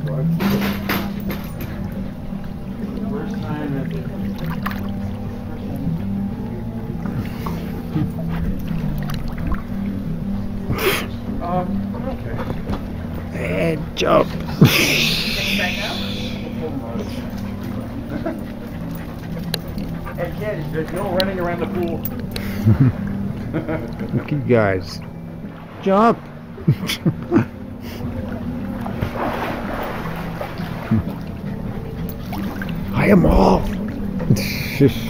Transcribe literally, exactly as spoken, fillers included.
Worst time that Um, okay. And jump. Hey kids, there's no running around the pool. Look at you guys. Jump. I am off.